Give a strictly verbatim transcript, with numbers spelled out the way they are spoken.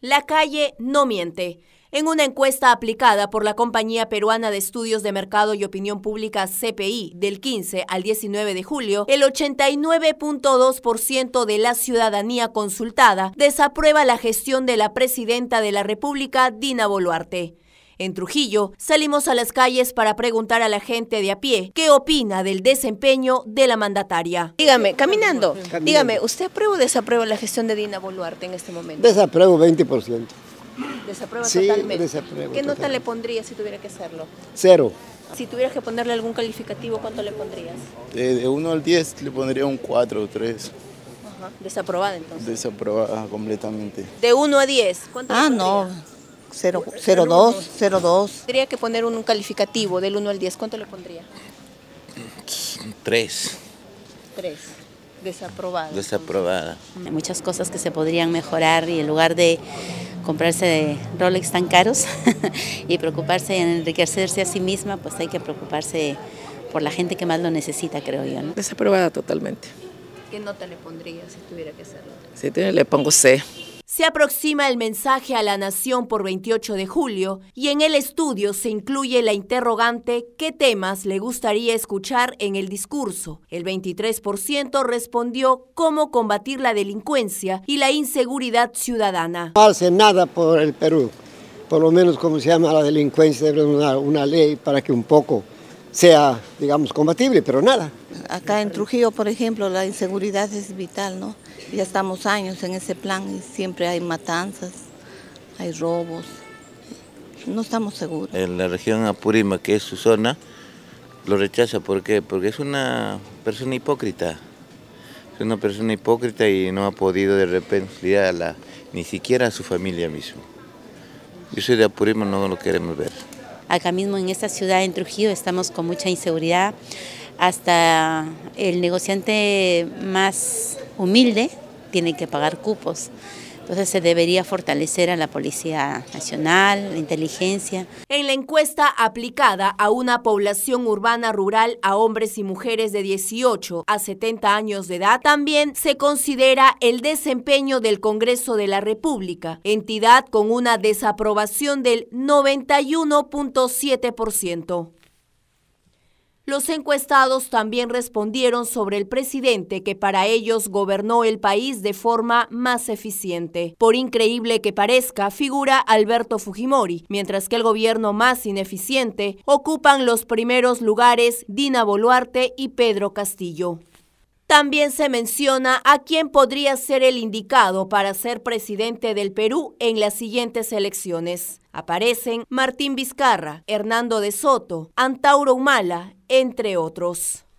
La calle no miente. En una encuesta aplicada por la Compañía Peruana de Estudios de Mercado y Opinión Pública C P I del quince al diecinueve de julio, el ochenta y nueve punto dos por ciento de la ciudadanía consultada desaprueba la gestión de la presidenta de la República, Dina Boluarte. En Trujillo, salimos a las calles para preguntar a la gente de a pie qué opina del desempeño de la mandataria. Dígame, caminando, caminando. dígame, ¿usted aprueba o desaprueba la gestión de Dina Boluarte en este momento? Desapruebo veinte por ciento. ¿Desaprueba sí, totalmente? desapruebo. ¿Qué nota totalmente. le pondría si tuviera que hacerlo? Cero. Si tuvieras que ponerle algún calificativo, ¿cuánto le pondrías? De, de uno al diez le pondría un cuatro o tres. Ajá. ¿Desaprobada entonces? Desaprobada completamente. De uno a diez, ¿cuánto Ah, le pondría? no. cero dos, cero dos. Tendría que poner un, un calificativo del uno al diez, ¿cuánto le pondría? tres. tres. Desaprobada. Desaprobada. Hay muchas cosas que se podrían mejorar y en lugar de comprarse Rolex tan caros y preocuparse en enriquecerse a sí misma, pues hay que preocuparse por la gente que más lo necesita, creo yo, ¿no? Desaprobada totalmente. ¿Qué nota le pondría si tuviera que hacerlo? Si tiene, le pongo C. Se aproxima el mensaje a la nación por veintiocho de julio y en el estudio se incluye la interrogante ¿qué temas le gustaría escuchar en el discurso? El veintitrés por ciento respondió cómo combatir la delincuencia y la inseguridad ciudadana. No hace nada por el Perú, por lo menos como se llama la delincuencia, debe una, una ley para que un poco sea, digamos, combatible, pero nada. Acá en Trujillo, por ejemplo, la inseguridad es vital, ¿no? Ya estamos años en ese plan y siempre hay matanzas, hay robos, no estamos seguros. En la región Apurímac, que es su zona, lo rechaza. ¿Por qué? Porque es una persona hipócrita. Es una persona hipócrita y no ha podido de repente a la, ni siquiera a su familia mismo. Yo soy de Apurímac, no lo queremos ver. Acá mismo en esta ciudad, en Trujillo, estamos con mucha inseguridad. Hasta el negociante más humilde tiene que pagar cupos. Entonces se debería fortalecer a la Policía Nacional, la inteligencia. En la encuesta aplicada a una población urbana rural a hombres y mujeres de dieciocho a setenta años de edad, también se considera el desempeño del Congreso de la República, entidad con una desaprobación del noventa y uno punto siete por ciento. Los encuestados también respondieron sobre el presidente que para ellos gobernó el país de forma más eficiente. Por increíble que parezca, figura Alberto Fujimori, mientras que el gobierno más ineficiente ocupan los primeros lugares Dina Boluarte y Pedro Castillo. También se menciona a quién podría ser el indicado para ser presidente del Perú en las siguientes elecciones. Aparecen Martín Vizcarra, Hernando de Soto, Antauro Humala, entre otros.